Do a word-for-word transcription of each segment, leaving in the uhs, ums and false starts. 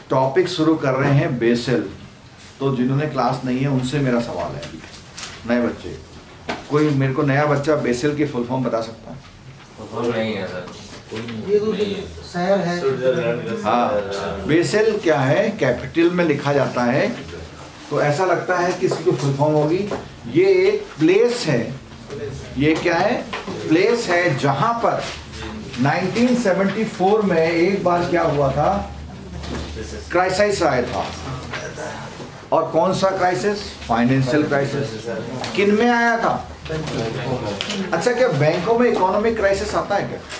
Topic शुरू कर रहे हैं बेसल। तो जिन्होंने क्लास नहीं है उनसे मेरा सवाल है, नए बच्चे, कोई मेरे को नया बच्चा बेसल की फुल फॉर्म बता सकता है? नहीं है सर, ये तो शहर है। हाँ, बेसल क्या है, कैपिटल में लिखा जाता है, तो ऐसा लगता है कि इसकी फुल फॉर्म होगी। ये एक प्लेस है, ये क्या है, प्लेस है जहां पर नाइनटीन सेवेंटी फोर में एक बार क्या हुआ था, क्राइसिस आया था। और कौन सा क्राइसिस? Financial crisis. किन में आया था? अच्छा, क्या बैंकों में इकोनॉमिक क्राइसिस आता है क्या?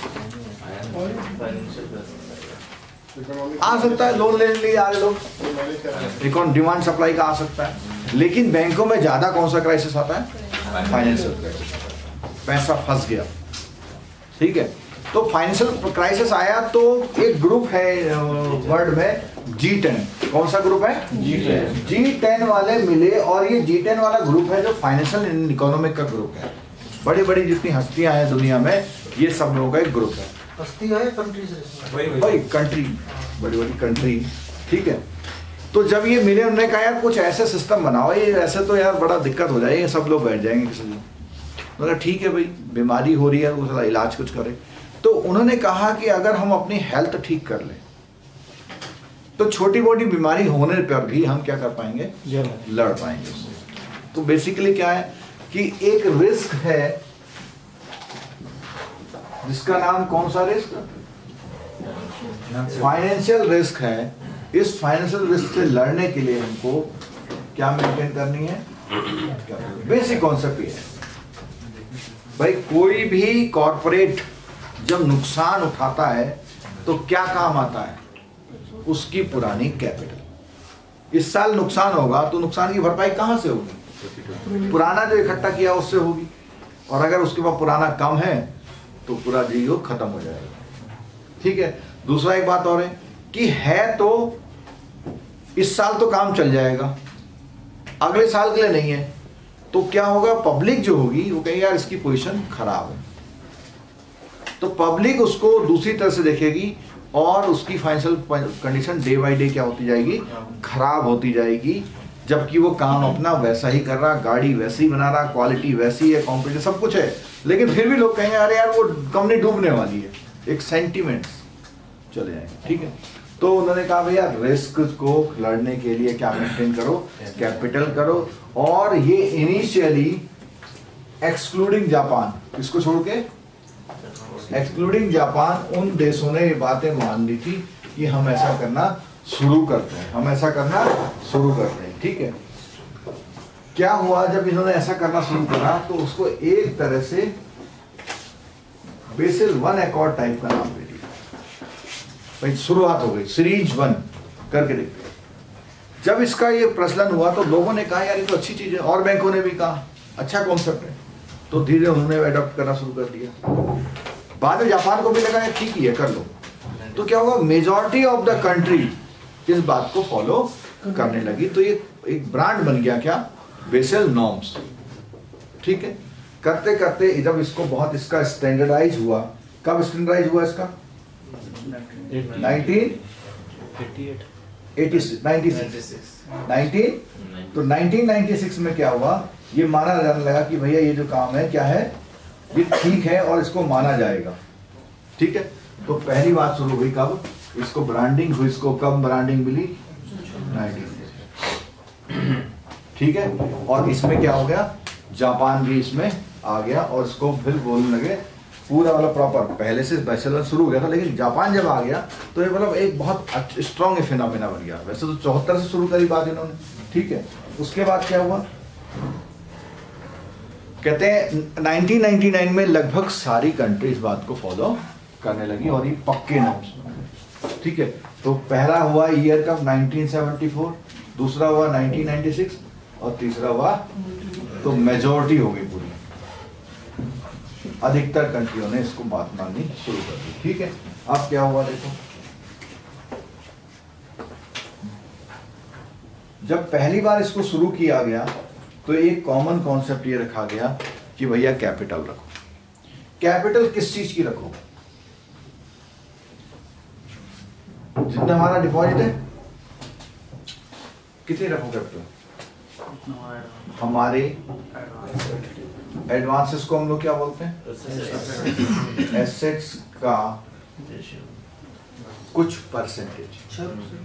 आ सकता है, लोन लेने लिए आ रहे लोग, इकोन डिमांड सप्लाई का आ सकता है। लेकिन बैंकों में ज्यादा कौन सा क्राइसिस आता है? Financial crisis. पैसा फंस गया, ठीक है। तो फाइनेंशियल क्राइसिस आया तो एक ग्रुप है वर्ल्ड में, जी टेन। कौन सा ग्रुप है? जी टेन। जी टेन वाले मिले और ये जी टेन वाला ग्रुप है जो फाइनेंशियल एंड इकोनॉमिक का ग्रुप है। बड़ी बड़ी जितनी हस्तियां हैं दुनिया में, ये सब लोगों का एक ग्रुप है। हस्ती है कंट्रीज, भाई कंट्री, बड़ी बड़ी कंट्री, ठीक है। तो जब ये मिले, उन्होंने कहा यार कुछ ऐसे सिस्टम बनाओ, ये ऐसे तो यार बड़ा दिक्कत हो जाएगी, सब लोग बैठ जाएंगे किसी दिन। तो ठीक है भाई, बीमारी हो रही है, उसका इलाज कुछ करें। तो उन्होंने कहा कि अगर हम अपनी हेल्थ ठीक कर लें तो छोटी मोटी बीमारी होने पर भी हम क्या कर पाएंगे, लड़ पाएंगे उससे। तो बेसिकली क्या है कि एक रिस्क है जिसका नाम, कौन सा रिस्क? फाइनेंशियल रिस्क है। इस फाइनेंशियल रिस्क से लड़ने के लिए हमको क्या मेंटेन करनी है? बेसिक कॉन्सेप्ट ये है भाई, कोई भी कॉर्पोरेट जब नुकसान उठाता है तो क्या काम आता है? उसकी पुरानी कैपिटल। इस साल नुकसान होगा तो नुकसान की भरपाई कहां से होगी? पुराना जो इकट्ठा किया उससे होगी। और अगर उसके पास पुराना कम है तो पूरा जीरो खत्म हो जाएगा, ठीक है। दूसरा एक बात और है कि है तो इस साल तो काम चल जाएगा, अगले साल के लिए नहीं है, तो क्या होगा? पब्लिक जो होगी वो कहेगी यार इसकी पोजीशन खराब है, तो पब्लिक उसको दूसरी तरह से देखेगी और उसकी financial condition day by day क्या होती जाएगी? खराब होती जाएगी। जबकि वो काम अपना वैसा ही कर रहा, गाड़ी वैसी ही बना रहा, क्वालिटी वैसी है, कॉम्पिटिशन सब कुछ है, लेकिन फिर भी लोग कहेंगे अरे यार वो कंपनी डूबने वाली है, एक सेंटिमेंट्स चले जाएंगे, ठीक है। तो उन्होंने कहा भैया रिस्क को लड़ने के लिए क्या मेंटेन करो? कैपिटल करो। और ये इनिशियली एक्सक्लूडिंग जापान, किसको छोड़ के? एक्सक्लूडिंग जापान, उन देशों ने ये बातें मान ली थी कि हम ऐसा करना शुरू करते हैं, हम ऐसा करना शुरू करते हैं, ठीक है। क्या हुआ जब इन्होंने ऐसा करना शुरू करा तो उसको एक तरह से बेसिल वन एकॉर्ड टाइप का नाम दे दिया भाई। शुरुआत हो गई, सीरीज वन करके देखते हैं। जब इसका ये प्रचलन हुआ तो लोगों ने कहा यार ये तो अच्छी चीज है, और बैंकों ने भी कहा अच्छा कॉन्सेप्ट है, तो धीरे उन्होंने अडॉप्ट करना शुरू कर दिया। बाद में जापान को भी लगा यार ठीक ही है, कर लो। तो क्या हुआ, मेजॉरिटी ऑफ द कंट्री इस बात को फॉलो करने लगी। तो ये एक ब्रांड बन गया, क्या? बेसल नॉर्म्स, ठीक है। करते करते जब इसको बहुत इसका स्टैंडर्डाइज हुआ, कब स्टैंडर्डाइज हुआ इसका? Nineteen eighty six. तो नाइनटीन नाइंटी सिक्स में क्या हुआ, ये माना जाने लगा कि भैया ये जो काम है क्या है, ये ठीक है और इसको माना जाएगा, ठीक है। तो पहली बात शुरू हुई कब? इसको ब्रांडिंग हुई, इसको कब ब्रांडिंग मिली? नाइनटीन, ठीक है। और इसमें क्या हो गया, जापान भी इसमें आ गया और इसको फिर बोलने लगे पूरा वाला प्रॉपर। पहले से बैचलर शुरू हो गया था, लेकिन जापान जब आ गया तो ये मतलब एक बहुत स्ट्रॉन्ग फिनोमेना बन गया। वैसे तो चौहत्तर से शुरू करी बात इन्होंने, ठीक है। उसके बाद क्या हुआ, कहते हैं नाइनटीन नाइंटी नाइन में लगभग सारी कंट्री इस बात को फॉलो करने लगी और ये पक्के नॉर्म्स, ठीक है। तो पहला हुआ ईयर का नाइनटीन सेवेंटी फोर, दूसरा हुआ नाइनटीन नाइंटी सिक्स और तीसरा हुआ, तो मेजॉरिटी हो गई पूरी, अधिकतर कंट्रियों ने इसको बात माननी शुरू कर दी, ठीक है। अब क्या हुआ देखो, जब पहली बार इसको शुरू किया गया तो एक कॉमन कॉन्सेप्ट ये रखा गया कि भैया कैपिटल रखो। कैपिटल किस चीज की रखो? जितना हमारा डिपॉजिट है कितनी रखो कैपिटल? हमारे एडवांसेस को हम लोग क्या बोलते हैं? एसेट्स का कुछ परसेंटेज,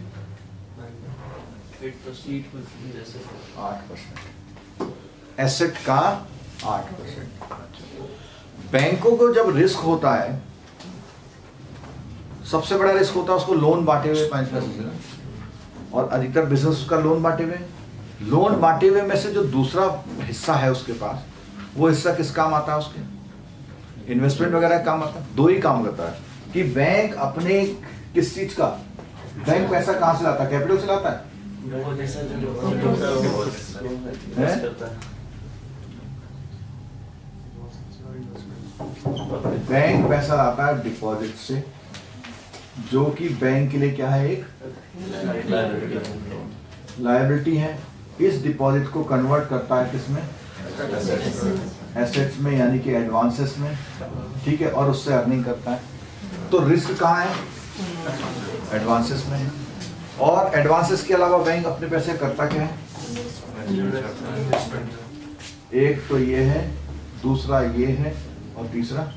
आठ परसेंट एसेट का आठ परसेंट। बैंकों को जब रिस्क होता है, सबसे बड़ा रिस्क होता है उसको लोन बांटे हुए पांच परसेंट, और अधिकतर बिजनेस का लोन बांटे हुए। लोन बांटे हुए में से जो दूसरा हिस्सा है उसके पास, वो हिस्सा किस काम आता है? उसके इन्वेस्टमेंट वगैरह काम आता है। दो ही काम करता है कि बैंक अपने किस चीज का, बैंक पैसा कहां से लाता है? कैपिटल से लाता है। बैंक पैसा लाता है डिपॉजिट से, जो कि बैंक के लिए क्या है? एक लायबिलिटी है। इस डिपॉजिट को कन्वर्ट करता है किसमें? एसेट्स में, यानी कि एडवांसेस में, ठीक है, और उससे अर्निंग करता है। तो रिस्क कहाँ है? एडवांसेस में है। और एडवांसेस के अलावा बैंक अपने पैसे करता क्या है? एक तो ये है, दूसरा ये है, और तीसरा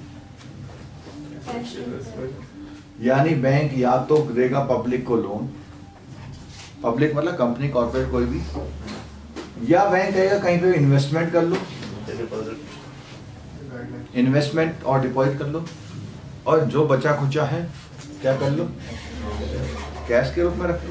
यानी बैंक या तो देगा पब्लिक को लोन, पब्लिक मतलब कंपनी, कॉर्पोरेट, कोई भी, या बैंक कहेगा कहीं पे इन्वेस्टमेंट कर लो, इन्वेस्टमेंट और डिपॉजिट कर लो, और जो बचा खुचा है क्या कर लो? कैश के रूप में रख लो।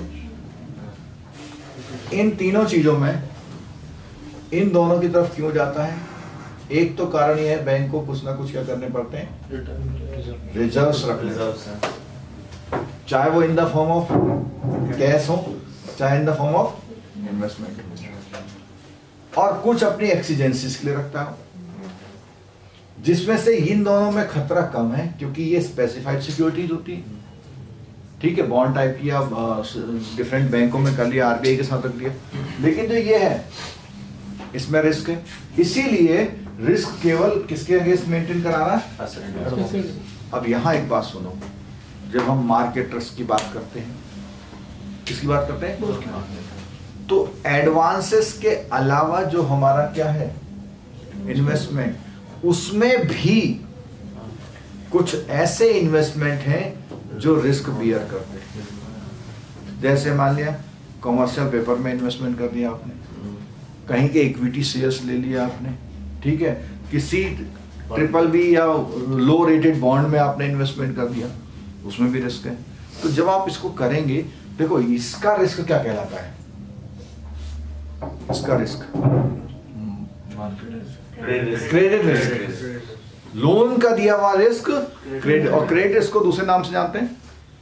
इन तीनों चीजों में इन दोनों की तरफ क्यों जाता है? एक तो कारण ये है, बैंक को कुछ ना कुछ क्या करने पड़ते हैं? रिजर्व्स रखने, चाहे वो in the form of cash हो, चाहे in the form of investment, और कुछ अपनी एक्सीजेंसीज के लिए रखता है, जिसमें से इन दोनों में खतरा कम है, क्योंकि ये स्पेसिफाइड सिक्योरिटीज होती है। ठीक है, बॉन्ड टाइप की, या डिफरेंट बैंकों में कर लिया, आरबीआई के साथ रख लिया, लेकिन जो ये है इसमें रिस्क है। इसीलिए रिस्क केवल किसके अगेंस्ट मेंटेन कराना है? अब यहां एक बात सुनो, जब हम मार्केट रिस्क की बात करते हैं, किसकी बात करते हैं? तो एडवांसेस के अलावा जो हमारा क्या है? इन्वेस्टमेंट, उसमें भी कुछ ऐसे इन्वेस्टमेंट हैं जो रिस्क बियर करते हैं। जैसे मान लिया कॉमर्शियल पेपर में इन्वेस्टमेंट कर दिया आपने, कहीं के इक्विटी शेयर्स ले लिया आपने, ठीक है, किसी ट्रिपल बी या लो रेटेड बॉन्ड में आपने इन्वेस्टमेंट कर दिया, उसमें भी रिस्क है। तो जब आप इसको करेंगे, देखो इसका रिस्क क्या कहलाता है? इसका रिस्क क्रेडिट रिस्क, लोन का दिया हुआ रिस्क क्रेडिट, और क्रेडिट रिस्क को दूसरे नाम से जानते हैं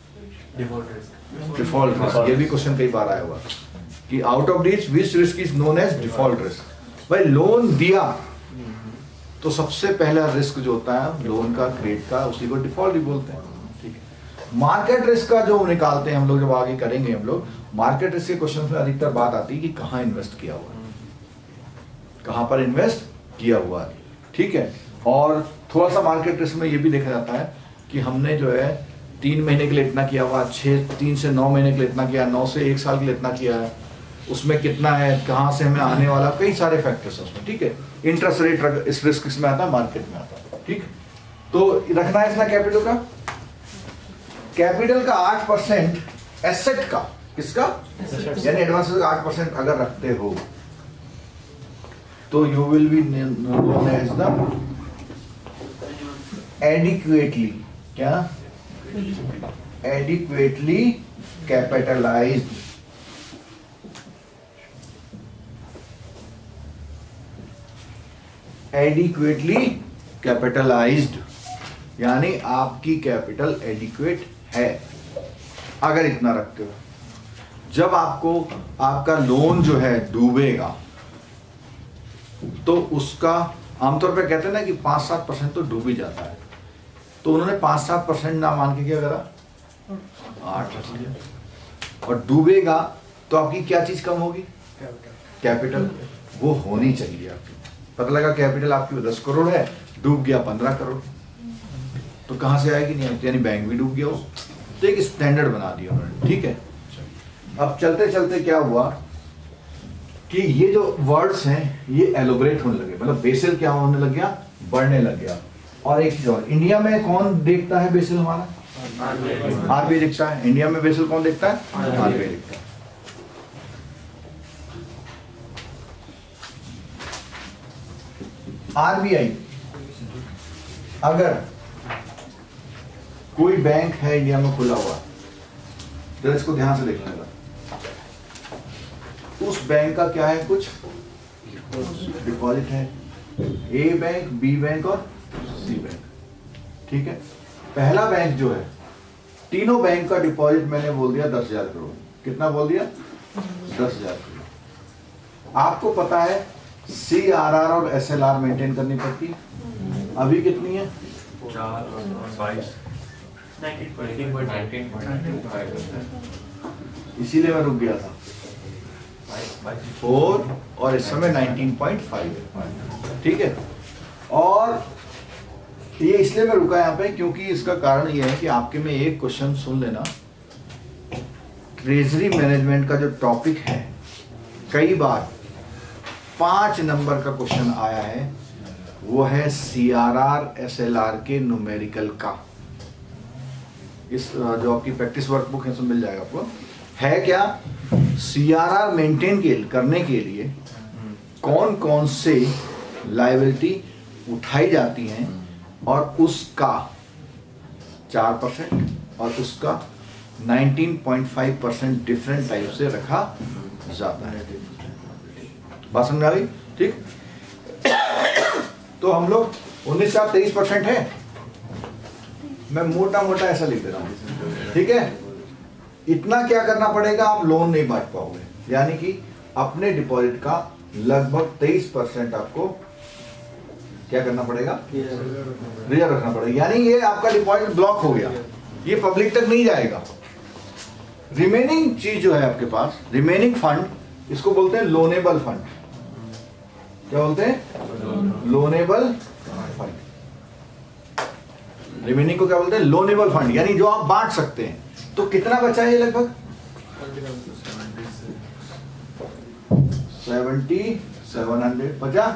डिफॉल्ट रिस्क। ये भी क्वेश्चन कई बार आया हुआ कि out of this which risk is known as default risk. भाई लोन दिया तो सबसे पहला रिस्क जो होता है लोन का, क्रेडिट का, उसी को डिफॉल्ट ही बोलते हैं। ठीक है, मार्केट रिस्क का जो निकालते हैं हम लोग, जब आगे करेंगे हम लोग, मार्केट रिस्क के क्वेश्चन में अधिकतर बात आती है कि कहाँ इन्वेस्ट किया हुआ है, कहाँ पर इन्वेस्ट किया हुआ है। ठीक है, और थोड़ा सा मार्केट रिस्क में ये भी देखा जाता है कि हमने जो है तीन महीने के लिए इतना किया हुआ, छः तीन से नौ महीने के लिए इतना किया, नौ से एक साल के लिए इतना किया है, उसमें कितना है, कहाँ से हमें आने वाला, कई सारे फैक्टर्स है उसमें। ठीक है, इंटरेस्ट रेट इस रिस्क इसमें आता है, मार्केट में आता है। ठीक, तो रखना है इसमें कैपिटल का, कैपिटल का आठ परसेंट एसेट का, किसका? यानी एडवांस का आठ परसेंट अगर रखते हो तो you will be known as the adequately, क्या? Adequately capitalized. एडिक्वेटली कैपिटलाइज्ड यानी आपकी कैपिटल एडिक्वेट है अगर इतना रखते हो। जब आपको आपका लोन जो है डूबेगा तो उसका आमतौर पे कहते हैं ना कि पांच सात परसेंट तो डूब ही जाता है, तो उन्होंने पांच सात परसेंट ना मान के क्या करा, आठ रख लिया। और डूबेगा तो आपकी क्या चीज कम होगी? कैपिटल। वो होनी चाहिए आपकी। पता लगा कैपिटल आपकी दस करोड़ है, डूब गया पंद्रह करोड़, तो कहां से आएगी? नहीं आएगी, यानी बैंक भी डूब गया हो। तो एक स्टैंडर्ड बना दिया उन्होंने। ठीक है, अब चलते चलते क्या हुआ कि ये जो वर्ड्स हैं ये एलोबरेट होने लगे, मतलब बेसल क्या होने लग गया, बढ़ने लग गया। और एक चीज और, इंडिया में कौन देखता है बेसल हमारा? आरबीआई देखता है। इंडिया में बेसल कौन देखता है? आरबीआई देखता है। आरबीआई अगर कोई बैंक है इंडिया में खुला हुआ, तो इसको ध्यान से देखने लगा, उस बैंक का क्या है, कुछ डिपॉजिट है, ए बैंक, बी बैंक और सी बैंक, ठीक है। पहला बैंक जो है, तीनों बैंक का डिपॉजिट मैंने बोल दिया दस हजार करोड़। कितना बोल दिया? दस हजार करोड़। आपको पता है सी आर आर और एस एल आर मेंटेन करनी पड़ती है, अभी कितनी है? इसीलिए मैं रुक गया था, फोर और इस समय नाइनटीन पॉइंट फाइव, ठीक है। और ये इसलिए मैं रुका यहाँ पे क्योंकि इसका कारण ये है कि आपके में एक क्वेश्चन सुन लेना, ट्रेजरी मैनेजमेंट का जो टॉपिक है, कई बार पांच नंबर का क्वेश्चन आया है, वो है C R R S L R के न्यूमेरिकल का। इस जो आपकी प्रैक्टिस वर्कबुक है उसमें मिल जाएगा आपको। है क्या, सी आर आर मेंटेन के करने के लिए कौन कौन से लायबिलिटी उठाई जाती हैं और उसका चार परसेंट और उसका nineteen point five percent different type से रखा जाता है। बात समझ आ गई? ठीक। तो हम लोग उन्नीस से तेईस परसेंट है, मैं मोटा मोटा ऐसा लिख दे रहा हूं, ठीक है। इतना क्या करना पड़ेगा, आप लोन नहीं बांट पाओगे, यानी कि अपने डिपॉजिट का लगभग तेईस परसेंट आपको क्या करना पड़ेगा, रिजर्व रखना पड़ेगा। यानी ये आपका डिपॉजिट ब्लॉक हो गया, ये पब्लिक तक नहीं जाएगा। रिमेनिंग चीज जो है आपके पास, रिमेनिंग फंड, इसको बोलते हैं लोनेबल फंड। क्या बोलते हैं? Loanable fund. रिमेनिंग को क्या बोलते हैं? लोनेबल फंड, यानी जो आप बांट सकते हैं। तो कितना बचा है लगभग? सेवेंटी सेवन हंड्रेड बचा,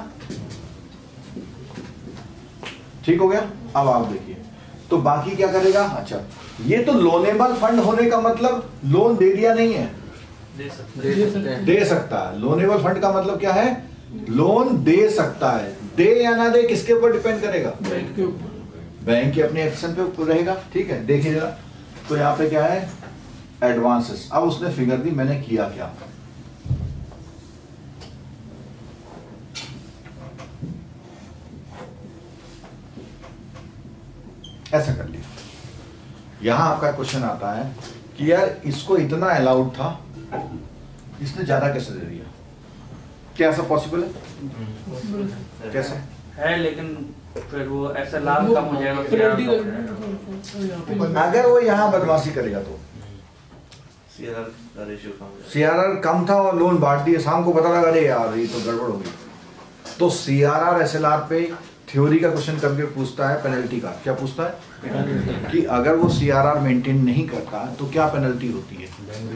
ठीक हो गया। अब आप देखिए, तो बाकी क्या करेगा? अच्छा, ये तो लोनेबल फंड होने का मतलब लोन दे दिया नहीं है, दे सकता है, दे सकता है। लोनेबल फंड का मतलब क्या है? लोन दे सकता है। दे या ना दे किसके ऊपर डिपेंड करेगा? बैंक के ऊपर, बैंक के अपने एक्शन पे रहेगा, ठीक है। देखिए जरा, तो यहाँ पे क्या है? एडवांसेस। अब उसने फिगर दी, मैंने किया क्या? ऐसा कर लिया। यहां आपका क्वेश्चन आता है कि यार इसको इतना अलाउड था, इसने ज्यादा कैसे दे दिया? क्या ऐसा पॉसिबल है? कैसे है, लेकिन फिर वो ऐसा लाभ कम हो जाएगा। अगर वो यहाँ बदमाशी करेगा तो सी आर आर कम था और लोन बांट दिए, शाम को पता लगा, अरे यार ये तो गड़बड़ होगी। तो C R R S L R पे थ्योरी का क्वेश्चन करके पूछता है पेनल्टी का। क्या पूछता है? कि अगर वो सी आर आर मेंटेन नहीं करता तो क्या पेनल्टी होती है?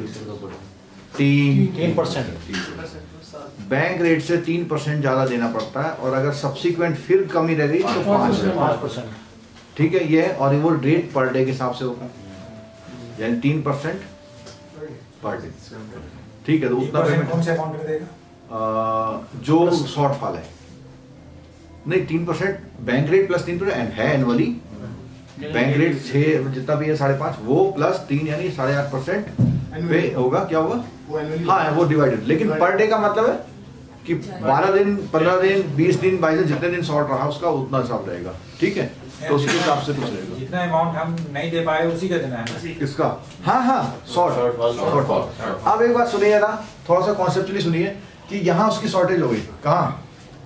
तीन तीन परसेंट बैंक रेट से तीन परसेंट ज्यादा देना पड़ता है, और अगर सब्सिक्वेंट फिर कमी रह गई तो पाँच परसेंट, ठीक है। ये और वो रेट पर डे के हिसाब से होगा, यानी तीन परसेंट पर डे, ठीक है। तो उतना पेमेंट कौन से अकाउंट में देगा? जो शॉर्टफॉल है, नहीं तीन परसेंट बैंक रेट प्लस तीन परसेंट है एनुअली, बैंक रेट छह जितना भी है साढ़े पांच, वो प्लस तीन यानी साढ़े आठ परसेंट पे होगा। क्या होगा? हाँ, वो डिवाइडेड। लेकिन पर डे का मतलब है कि बारह दिन, पंद्रह दिन, बीस दिन, बाईस दिन, जितने दिन शॉर्ट रहा उसका उतना हिसाब रहेगा, ठीक है। तो उसके हिसाब से कुछ रहेगा। जितना अमाउंट हम नहीं दे पाए उसी का देना है। किसका? हाँ हाँ, शॉर्ट शॉर्टफॉल। अब एक बात सुनिए ना, थोड़ा सा कॉन्सेप्चुअली सुनिए कि यहाँ उसकी शॉर्टेज हो गई, कहाँ?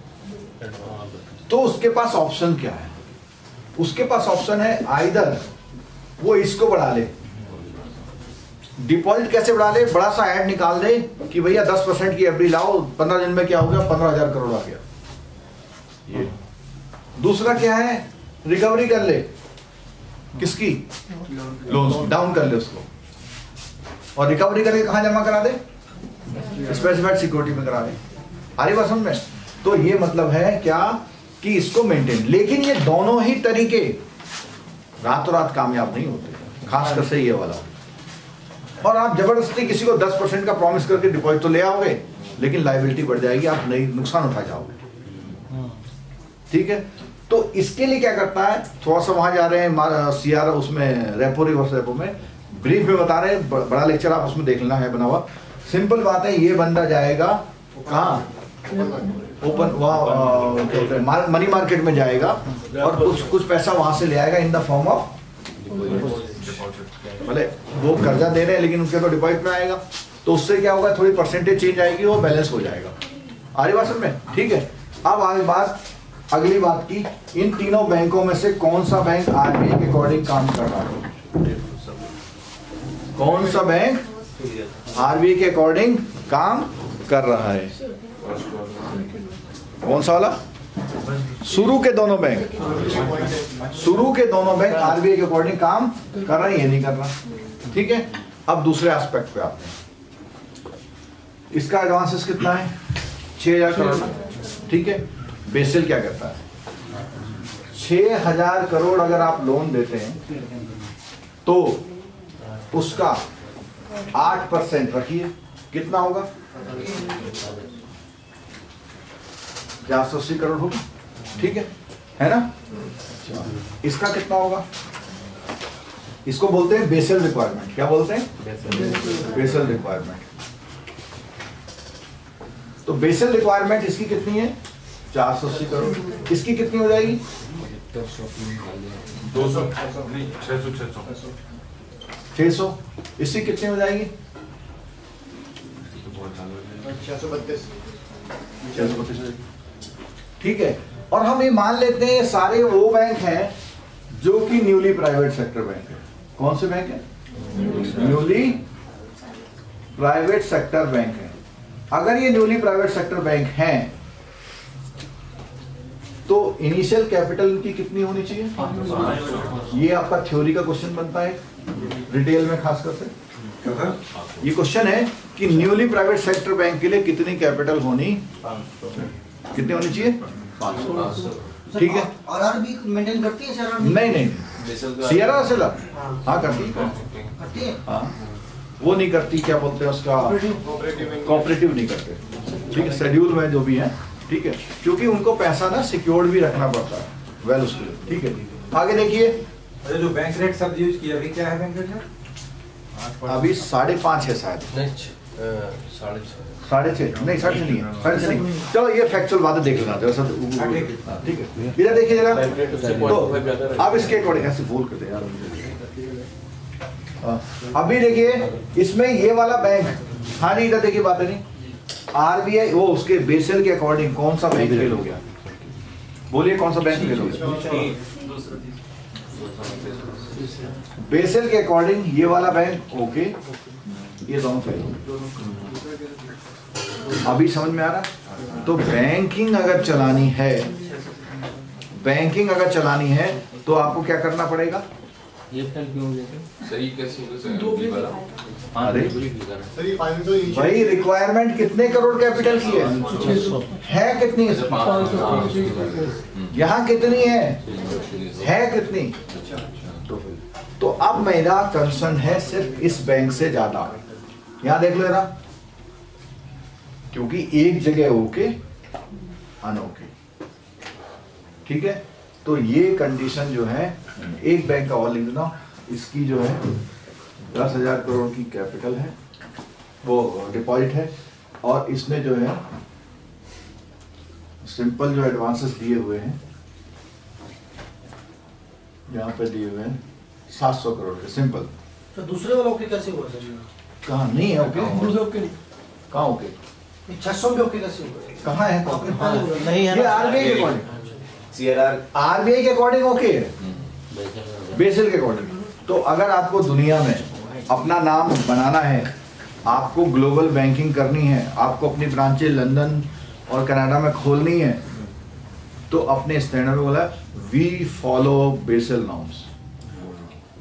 तो उसके पास ऑप्शन क्या है? उसके पास ऑप्शन है आइदर वो इसको बढ़ा ले, डिपॉजिट कैसे बढ़ा ले? बड़ा सा ऐड निकाल दे कि भैया दस परसेंट की एफडी लाओ, पंद्रह दिन में क्या हो गया? पंद्रह हजार करोड़ आ गया। ये दूसरा क्या है? रिकवरी कर ले, किसकी? लोन, डाउन कर ले उसको, और रिकवरी करके कहां जमा करा दे? स्पेसिफाइड सिक्योरिटी में करा रहे हैं। आ रही बात समझ में? तो ये मतलब है क्या कि इसको मेंटेन, लेकिन ये दोनों ही तरीके रातों रात कामयाब नहीं होते, खासकर से ये वाला। और आप जबरदस्ती किसी को दस परसेंट का प्रॉमिस करके डिपॉजिट तो ले आओगे, लेकिन लायबिलिटी बढ़ जाएगी, आप नई नुकसान उठा जाओगे। ठीक है, तो इसके लिए क्या करता है, थोड़ा सा वहां जा रहे हैं सीआर उसमें रेपो रिवर्स रेपो में ब्रीफ में बता रहे हैं, बड़ा लेक्चर आप उसमें देख लेना है बना हुआ। सिंपल बात है, ये बंदा जाएगा कहाँ, ओपन वहाँ मनी मार्केट में जाएगा और कुछ कुछ पैसा वहां से ले आएगा इन द फॉर्म ऑफ, भले वो कर्जा दे रहे हैं लेकिन उनके तो डिपॉजिट में आएगा, तो उससे क्या होगा, थोड़ी परसेंटेज चेंज आएगी, वो बैलेंस हो जाएगा। आ रही बात समझ में? ठीक है, अब आगे बात अगली बात की, इन तीनों बैंकों में से कौन सा बैंक आरबीआई के अकॉर्डिंग काम कर रहा है? कौन सा बैंक आरबीआई के अकॉर्डिंग काम कर रहा है? कौन सा वाला? शुरू के दोनों बैंक, शुरू के दोनों बैंक आरबीआई के अकॉर्डिंग काम कर रहे हैं, ये नहीं कर रहा। ठीक है, अब दूसरे एस्पेक्ट पे आते हैं। इसका एडवांसेस कितना है? छह हजार करोड़। ठीक है, बेसिल क्या कहता है? छह हजार करोड़ अगर आप लोन देते हैं तो उसका आठ परसेंट रखिए, कितना होगा? चार सौ अस्सी करोड़ होगा। ठीक है, है ना? इसका कितना होगा? इसको बोलते हैं बेसल रिक्वायरमेंट। क्या बोलते हैं? Basel requirement. तो बेसल रिक्वायरमेंट इसकी कितनी है? चार सौ अस्सी करोड़। इसकी कितनी हो जाएगी? दो सौ छह सौ छह सौ। इसकी कितनी हो जाएगी? छह सौ बत्तीस। ठीक है, और हम ये मान लेते हैं सारे वो बैंक हैं जो कि न्यूली प्राइवेट सेक्टर बैंक है। कौन से बैंक है? न्यूली प्राइवेट सेक्टर बैंक है। अगर ये न्यूली प्राइवेट सेक्टर बैंक हैं तो इनिशियल कैपिटल इनकी कितनी होनी चाहिए? ये आपका थ्योरी का क्वेश्चन बनता है रिटेल में खासकर से। ये क्वेश्चन है कि न्यूली प्राइवेट सेक्टर बैंक के लिए कितनी कैपिटल होनी, कितनी होनी चाहिए? पाँच सौ। ठीक है, आरआरबी मेंटेन करती है सीआरआर? नहीं नहीं, सीआरआर से हाँ करती करती है, हाँ वो नहीं करती, क्या बोलते हैं उसका, कोऑपरेटिव नहीं करते। ठीक है, शेड्यूल में जो भी है। ठीक है, क्योंकि उनको पैसा ना सिक्योर्ड भी रखना पड़ता है वेल उसके लिए। ठीक है, आगे देखिए, अरे जो बैंक रेट सब यूज किया, अभी क्या है बैंक रेट? अभी साढ़े पाँच है शायद, साढ़े छः साढ़े छः नहीं, साढ़े छः नहीं है, साढ़े छः नहीं। चलो ये फैक्चुअल बातें देख लेना जरा सब। ठीक है, इधर देखिए जरा, तो अब इसके अकॉर्डिंग ऐसे बोल करते यार। अभी देखिए इसमें ये वाला बैंक, हाँ नहीं इधर देखिए बातें नहीं, आरबीआई वो उसके बेसल के अकॉर्डिंग कौन सा बैंक फेल हो गया? बोलिए कौन सा बैंक फेल हो गया? बेसल के अकॉर्डिंग ये वाला बैंक ओके, ये दोनों फेल हो गए। अभी समझ में आ रहा? तो बैंकिंग अगर चलानी है, बैंकिंग अगर चलानी है तो आपको क्या करना पड़ेगा? ये फेल क्यों हो गया? सही कैसे होगा? अरे भाई रिक्वायरमेंट कितने करोड़ कैपिटल की है? है कितनी? यहाँ कितनी है? है कितनी? तो अब मेरा कंसर्न है सिर्फ इस बैंक से ज्यादा। यहाँ देख लो ना, क्योंकि एक जगह ओके अनओके। ठीक है, तो ये कंडीशन जो है, एक बैंक का और लिख देना, इसकी जो है दस हजार करोड़ की कैपिटल है, वो डिपॉजिट है, और इसने जो है सिंपल जो एडवांसेस दिए हुए हैं, यहाँ पे दिए हुए हैं सात सौ करोड़ के सिंपल। तो दूसरे वालों के कैसे हुआ सर? कहाँ नहीं है ओके? दूसरे ओके नहीं, कहाँ ओके? छह सौ भी ओके कैसे हुआ? कहाँ है ओके? नहीं है, ये आरबीआई के अकॉर्डिंग, सीआरआर आरबीआई के अकॉर्डिंग ओके है, बेसिल के अकॉर्डिंग। तो अगर आपको दुनिया में अपना नाम बनाना है, आपको ग्लोबल बैंकिंग करनी है, आपको अपनी ब्रांचें लंदन और कनाडा में खोलनी है, तो अपने स्टैंडर्ड में बोला वी फॉलो बेसिल नॉर्म्स।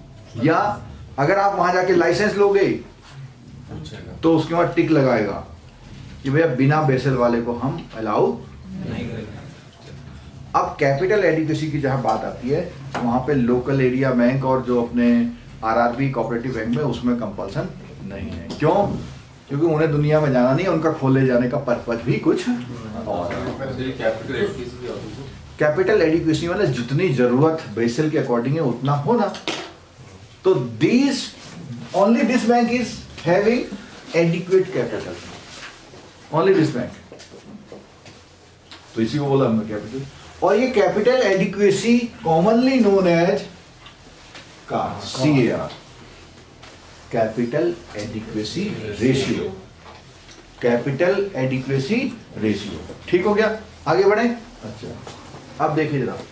या अगर आप वहां जाके लाइसेंस लोगे तो उसके बाद टिक लगाएगा कि भैया बिना बेसल वाले को हम अलाउ नहीं करेंगे। अब कैपिटल एडिक्वेसी की जहां बात आती है वहां पे लोकल एरिया बैंक और जो अपने आरआरबी कोऑपरेटिव बैंक में उसमें कंपल्सन नहीं है। क्यों? क्योंकि उन्हें दुनिया में जाना नहीं है, उनका खोले जाने का पर्पज भी कुछ और है। कैपिटल एडिक्वेसी मतलब जितनी जरूरत बेसल के अकॉर्डिंग है उतना होना। तो this only this bank is having adequate capital, only this bank. तो इसी को बोला हमने कैपिटल। और ये capital adequacy commonly known as का C A R, capital adequacy ratio, capital adequacy ratio. ठीक हो गया? आगे बढ़े। अच्छा अब देखिए जरा,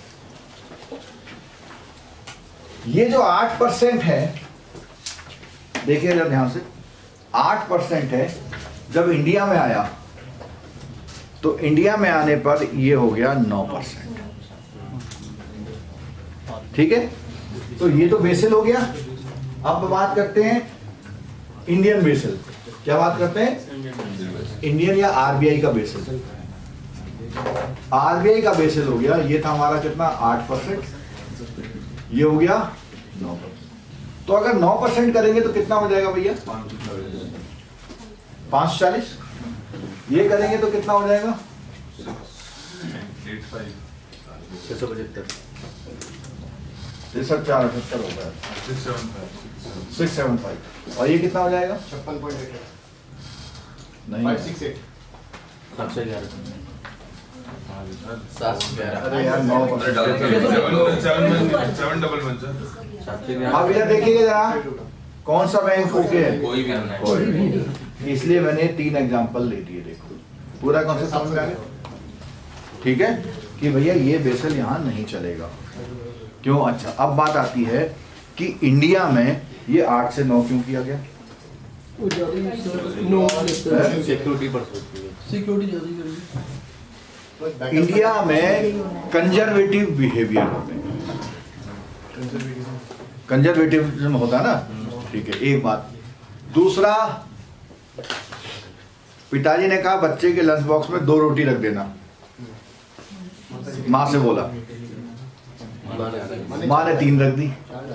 ये जो आठ परसेंट है, देखिए जरा ध्यान से, आठ परसेंट है। जब इंडिया में आया तो इंडिया में आने पर ये हो गया नौ परसेंट। ठीक है? तो ये तो बेसल हो गया। अब बात करते हैं इंडियन बेसल। क्या बात करते हैं? इंडियन या आरबीआई का बेसल। आरबीआई का बेसल हो गया, ये था हमारा कितना? आठ परसेंट, ये हो गया नौ परसेंट। तो अगर नौ परसेंट करेंगे तो कितना हो जाएगा भैया? पांच सौ चालीस। ये करेंगे तो कितना हो जाएगा? छह सौ पचहत्तर, तिरसठ चार अठहत्तर हो गया, सिक्स सेवन फाइव। और ये कितना हो जाएगा? छप्पन पॉइंट एट नहीं, फाइव सिक्स एट सात सौ ग्यारह, सात सौ ग्यारह। अरे यार नौ परसेंट। सेवन डबल वन सात सौ ग्यारह। अब इधर देखिएगा जरा, कौन सा बैंक ओके है? कोई भी नहीं। कोई भी। इसलिए मैंने तीन एग्जांपल ले दिए। देखो पूरा कॉन्सेप्ट समझ में आ गया? ठीक है कि भैया ये बेसल यहाँ नहीं चलेगा। क्यों? अच्छा अब बात आती है कि इंडिया में ये आठ से नौ क्यों किया गया? सिक्योरिटी बढ़ सकती है, सिक्योरिटी ज्यादा करेंगे। इंडिया में कंजर्वेटिव बिहेवियर होते हैं, कंजर्वेटिविज्म होता है ना। ठीक है, एक बात। दूसरा, पिताजी ने कहा बच्चे के लंच बॉक्स में दो रोटी रख देना, माँ से बोला, माँ ने तीन रख दी।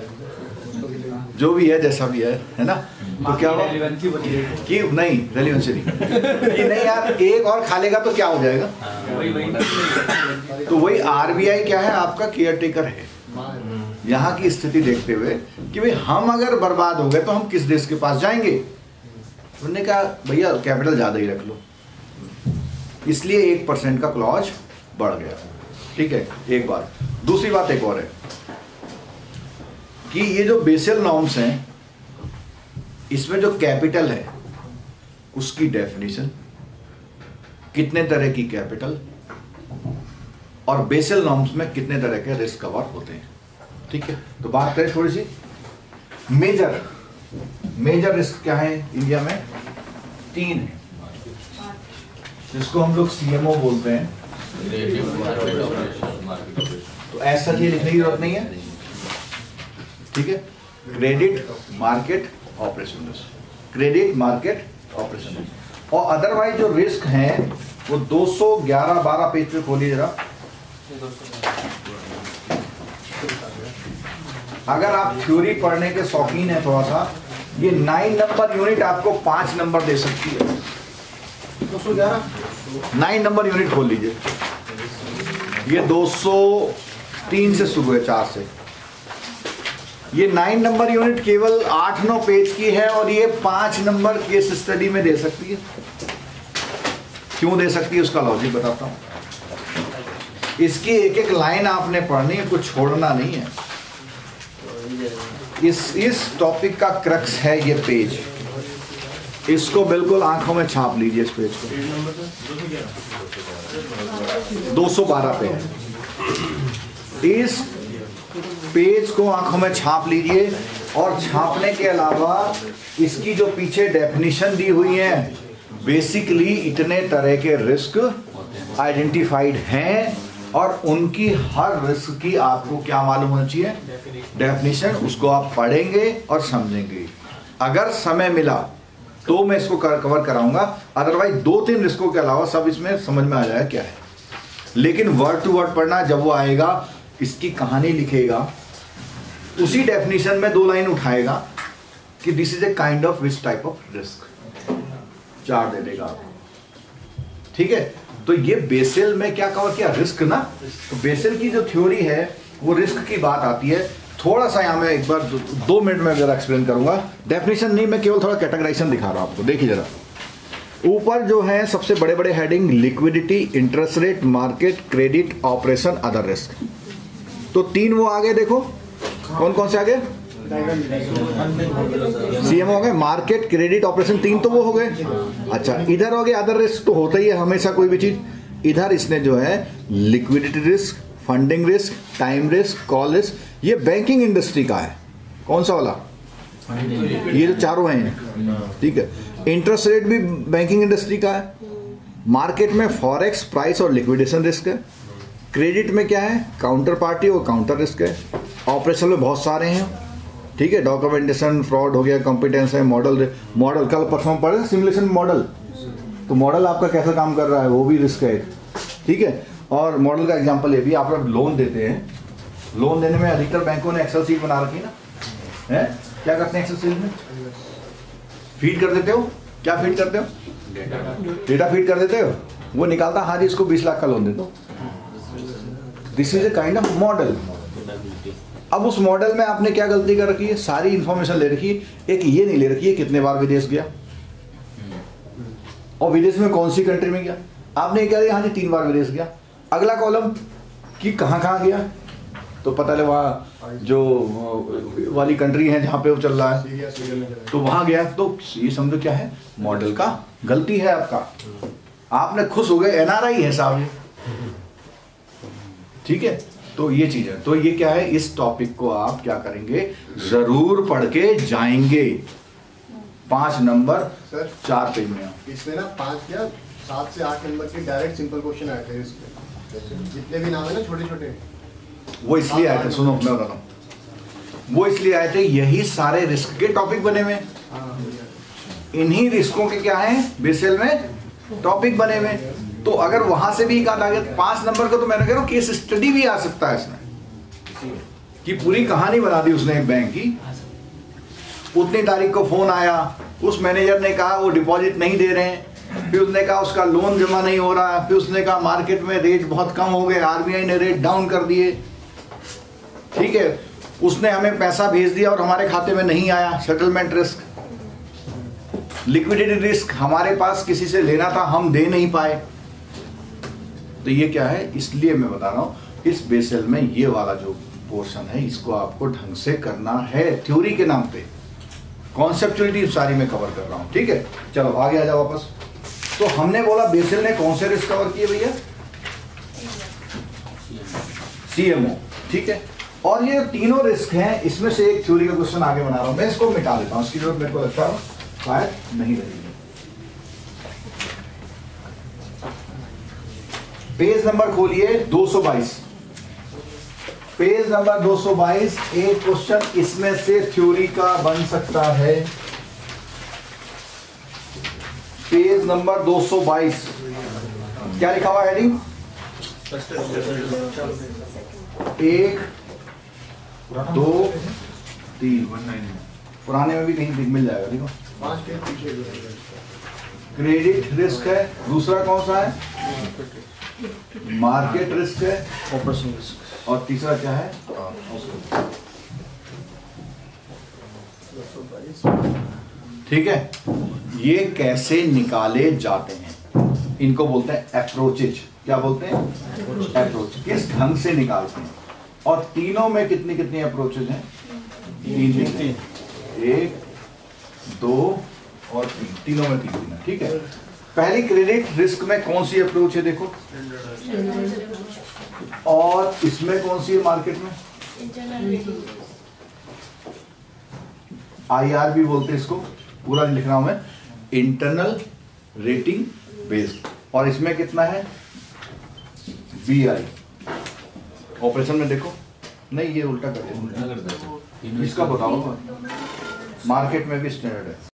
जो भी है जैसा भी है, है ना। तो क्या हुआ कि नहीं, रेलिवेंसी नहीं कि नहीं यार एक और खा लेगा तो क्या हो जाएगा? तो वही आरबीआई क्या है? आपका केयर टेकर है। यहाँ की स्थिति देखते हुए कि भाई हम अगर बर्बाद हो गए तो हम किस देश के पास जाएंगे? उन्होंने कहा भैया कैपिटल ज्यादा ही रख लो, इसलिए एक परसेंट का क्लॉज बढ़ गया। ठीक है, एक बात। दूसरी बात एक और है कि ये जो बेसल नॉर्म्स हैं इसमें जो कैपिटल है उसकी डेफिनेशन, कितने तरह की कैपिटल, और बेसल नॉर्म्स में कितने तरह के रिस्क कवर होते हैं। ठीक है, तो बात करें थोड़ी सी मेजर मेजर रिस्क क्या है इंडिया में? तीन है, जिसको हम लोग सीएमओ बोलते हैं। तो ऐसा चीज लिखने की जरूरत नहीं है। ठीक है, credit market operation risk, credit market operation risk. और अदरवाइज जो रिस्क हैं वो दो सौ ग्यारह बारह पेज पे खोलिए जरा। अगर आप थ्योरी पढ़ने के शौकीन है थोड़ा सा, ये नाइन नंबर यूनिट आपको पांच नंबर दे सकती है। दो सौ ग्यारह नाइन नंबर यूनिट खोल लीजिए। ये दो सौ तीन से शुरू है, चार से। ये नाइन नंबर यूनिट केवल आठ नौ पेज की है और ये पांच नंबर केस स्टडी में दे सकती है। क्यों दे सकती है उसका लॉजिक बताता हूं। इसकी एक एक लाइन आपने पढ़नी है, कुछ छोड़ना नहीं है। इस इस टॉपिक का क्रक्स है ये पेज, इसको बिल्कुल आंखों में छाप लीजिए। इस पेज को दो सौ बारह पे है। इस पेज को आंखों में छाप लीजिए और छापने के अलावा इसकी जो पीछे डेफिनेशन दी हुई है, बेसिकली इतने तरह के रिस्क आइडेंटिफाइड हैं और उनकी हर रिस्क की आपको क्या मालूम होना चाहिए? डेफिनेशन। उसको आप पढ़ेंगे और समझेंगे। अगर समय मिला तो मैं इसको कवर कराऊंगा, अदरवाइज दो तीन रिस्कों के अलावा सब इसमें समझ में आ जाएगा क्या है। लेकिन वर्ड टू वर्ड पढ़ना, जब वो आएगा इसकी कहानी लिखेगा, उसी डेफिनेशन में दो लाइन उठाएगा कि this is a kind of which type of risk, चार दे देगा आपको, ठीक है। तो ये बेसेल में क्या कवर किया, रिस्क ना। तो बेसेल की जो थ्योरी है वो रिस्क की बात आती है। थोड़ा सा यहाँ मैं एक बार दो, दो मिनट में जरा एक्सप्लेन करूंगा, डेफिनेशन नहीं, मैं केवल थोड़ा कैटेगराइजेशन दिखा रहा हूं आपको। देखिए जरा, ऊपर जो है सबसे बड़े बड़े heading, liquidity, interest rate, market, credit, operation, other risk. तो तीन वो आगे देखो, कौन कौन से आगे, सीएम हो गए, मार्केट, क्रेडिट, ऑपरेशन, तीन तो वो हो गए। अच्छा, इधर हो गए अदर रिस्क, तो होता ही है हमेशा कोई भी चीज। इधर इसने जो है liquidity risk, funding risk, time risk, call risk, ये बैंकिंग इंडस्ट्री का है। कौन सा वाला, ये जो चारों हैं, ठीक है। इंटरेस्ट रेट भी बैंकिंग इंडस्ट्री का है। मार्केट में फॉरेक्स, प्राइस और लिक्विडेशन रिस्क है। क्रेडिट में क्या है, काउंटर पार्टी और काउंटर रिस्क है। ऑपरेशन में बहुत सारे हैं, ठीक है, डॉक्यूमेंटेशन, फ्रॉड हो गया, कॉम्पिटेंस है, मॉडल मॉडल कल परसों पढ़े सिमुलेशन मॉडल, तो मॉडल आपका कैसा काम कर रहा है वो भी रिस्क है, ठीक है। और मॉडल का एग्जांपल ये भी, आप लोग लोन देते हैं, लोन देने में अधिकतर बैंकों ने एक्सेल शीट बना रखी ना, है क्या करते हैं एक्सेल शीट में, फीड कर देते हो, क्या फीड करते हो, डेटा फीड कर देते हो, वो निकालता, हाँ जी इसको बीस लाख का लोन दे दो। This is a kind of model. अब उस मॉडल में आपने क्या गलती कर रखी है, सारी इंफॉर्मेशन ले रखी है, एक ये नहीं ले रखी है कितने बार विदेश गया और विदेश में कौन सी कंट्री में गया। आपने क्या दिया, हाँ जी तीन बार विदेश गया। अगला कॉलम कि कहाँ कहाँ गया, तो पता लगे वहाँ जो वाली कंट्री है जहाँ पे वो चल रहा है तो वहाँ गया। तो ये समझो क्या है, मॉडल का गलती है आपका। आपने खुश हो गए, एनआरआई है साहब, ठीक है। तो ये चीज है, तो ये क्या है, इस टॉपिक को आप क्या करेंगे, जरूर पढ़ के जाएंगे। पांच नंबर सर चार पेज में इसमें ना पाँच या सात से आठ नंबर के डायरेक्ट सिंपल क्वेश्चन आए थे इसमें, जितने भी नाम है ना छोटे छोटे, वो इसलिए आए थे, सुनो मैं बताता हूँ, वो इसलिए आए थे, यही सारे रिस्क के टॉपिक बने हुए, इन्हीं रिस्कों के क्या है बेसेल में टॉपिक बने हुए। तो अगर वहां से भी एक आध आ गया, पांच नंबर का तो मैंने कह रहा हूं केस स्टडी भी आ सकता है इसमें, कि पूरी कहानी बना दी उसने एक बैंक की। उतनी तारीख को फोन आया, उस मैनेजर ने कहा वो डिपॉजिट नहीं दे रहे हैं, फिर उसने कहा उसका लोन जमा नहीं हो रहा है, फिर उसने कहा मार्केट में रेट बहुत कम हो गए, आरबीआई ने रेट डाउन कर दिए, ठीक है, उसने हमें पैसा भेज दिया और हमारे खाते में नहीं आया, सेटलमेंट रिस्क। लिक्विडिटी रिस्क, हमारे पास किसी से लेना था हम दे नहीं पाए। तो ये क्या है, इसलिए मैं बता रहा हूं, इस बेसेल में ये वाला जो पोर्शन है इसको आपको ढंग से करना है, थ्योरी के नाम पे। कॉन्सेप्चुअलिटी सारी मैं कवर कर रहा हूं, ठीक है। चलो आगे आ जाओ वापस। तो हमने बोला बेसेल ने कौन से रिस्क कवर किए भैया, सीएमओ, ठीक है। और ये तीनों रिस्क हैं, इसमें से एक थ्योरी का क्वेश्चन आगे बना रहा हूं, मैं इसको मिटा देता हूं, इसकी जरूरत मेरे को लगता है शायद नहीं रहेगी। पेज नंबर खोलिए दो सौ बाईस, पेज नंबर दो सौ बाईस। एक क्वेश्चन इसमें से थ्योरी का बन सकता है, पेज नंबर दो सौ बाईस। क्या लिखा हुआ हेडिंग, एक दो तीन, पुराने में भी कहीं मिल जाएगा, देखो पाँच के पीछे क्रेडिट रिस्क है, दूसरा कौन सा है, मार्केट रिस्क है, ऑपरेशन रिस्क, और तीसरा क्या है, ठीक है। ये कैसे निकाले जाते हैं, इनको बोलते हैं अप्रोचेज। क्या बोलते हैं, अप्रोच, किस ढंग से निकालते हैं। और तीनों में कितनी कितनी अप्रोचेज हैं, तीन तीन, एक दो और तीन, तीनों में तीन तीन, ठीक है। पहली क्रेडिट रिस्क में कौन सी अप्रोच है देखो, और इसमें कौन सी है मार्केट में, आई आर भी बोलते हैं इसको, पूरा लिख रहा हूं मैं, इंटरनल रेटिंग बेस्ड। और इसमें कितना है, बी आई। ऑपरेशन में देखो, नहीं ये उल्टा कर दिया, इसका बताओ, मार्केट में भी स्टैंडर्ड है।